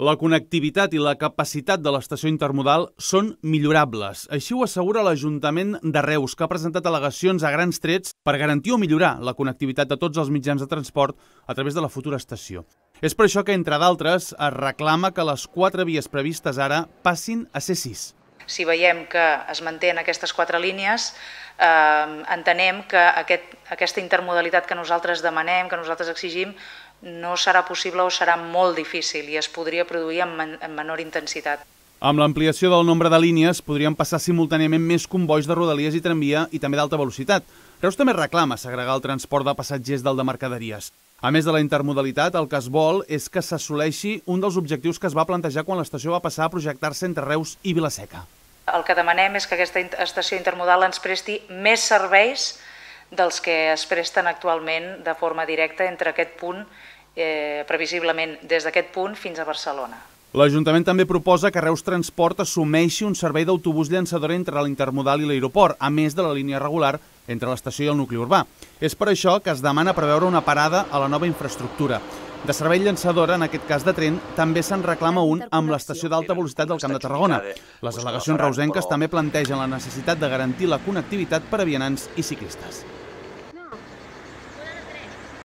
La connectivitat i la capacitat de l'estació intermodal són millorables. Així ho assegura l'Ajuntament de Reus, que ha presentat al·legacions a grans trets per garantir o millorar la connectivitat de tots els mitjans de transport a través de la futura estació. És per això que, entre d'altres, es reclama que les 4 vies previstes ara passin a ser 6. Si veiem que es mantenen aquestes 4 línies, entenem que aquesta intermodalitat que nosaltres demanem, que nosaltres exigim, no serà possible o serà molt difícil i es podria produir amb menor intensitat. Amb l'ampliació del nombre de línies podrien passar simultàniament més convois de rodalies i tramvia i també d'alta velocitat. Reus també reclama segregar el transport de passatgers del de mercaderies. A més de la intermodalitat, el que es vol és que s'assoleixi un dels objectius que es va plantejar quan l'estació va passar a projectar-se entre Reus i Vila-seca. El que demanem és que aquesta estació intermodal ens presti més serveis dels que es presten actualment de forma directa entre aquest punt, previsiblement des d'aquest punt fins a Barcelona. L'Ajuntament també proposa que Reus Transport assumeixi un servei d'autobús llançador entre l'intermodal i l'aeroport, a més de la línia regular entre l'estació i el nucli urbà. És per això que es demana preveure una parada a la nova infraestructura. De servei llançador, en aquest cas de tren, també se'n reclama un amb l'estació d'alta velocitat del Camp de Tarragona. Les al·legacions reusenques també plantegen la necessitat de garantir la connectivitat per a vianants i ciclistes.